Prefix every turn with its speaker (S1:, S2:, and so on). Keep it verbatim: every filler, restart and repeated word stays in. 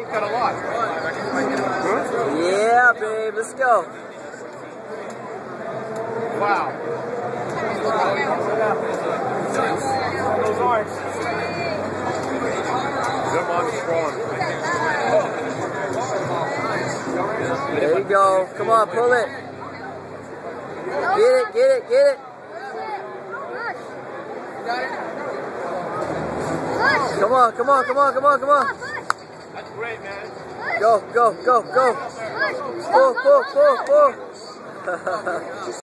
S1: got a lot.
S2: Yeah, babe, let's go.
S1: Wow. Those arms. Them arms strong.
S2: There you go. Come on, pull it. Get it, get it, get it. Come on, come on, come on, come on, come on.
S1: That's great, man.
S2: Go, go, go, go. Pull, pull, pull, pull.